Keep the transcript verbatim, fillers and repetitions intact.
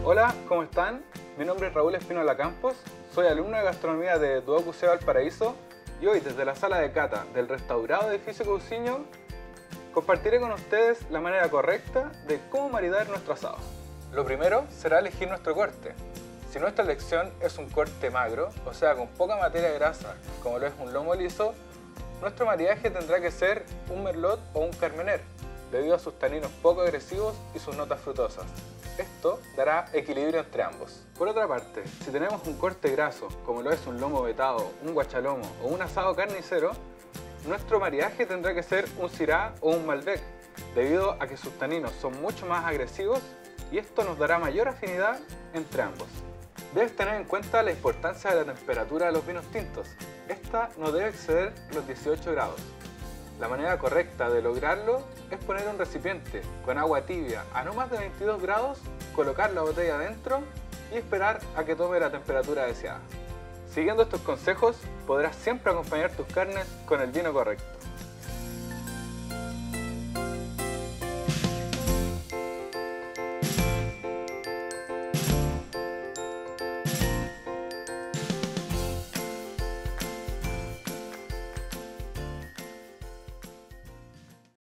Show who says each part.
Speaker 1: Hola, ¿cómo están? Mi nombre es Raúl Espinola Campos, soy alumno de gastronomía de Duoc U C Valparaíso y hoy desde la sala de cata del restaurado edificio Cousiño compartiré con ustedes la manera correcta de cómo maridar nuestro asado. Lo primero será elegir nuestro corte. Si nuestra elección es un corte magro, o sea con poca materia grasa, como lo es un lomo liso, nuestro maridaje tendrá que ser un merlot o un carmener, debido a sus taninos poco agresivos y sus notas frutosas. Esto dará equilibrio entre ambos. Por otra parte, si tenemos un corte graso, como lo es un lomo vetado, un guachalomo o un asado carnicero, nuestro maridaje tendrá que ser un syrah o un malbec, debido a que sus taninos son mucho más agresivos y esto nos dará mayor afinidad entre ambos. Debes tener en cuenta la importancia de la temperatura de los vinos tintos. Esta no debe exceder los dieciocho grados. La manera correcta de lograrlo es poner un recipiente con agua tibia a no más de veintidós grados, colocar la botella adentro y esperar a que tome la temperatura deseada. Siguiendo estos consejos, podrás siempre acompañar tus carnes con el vino correcto.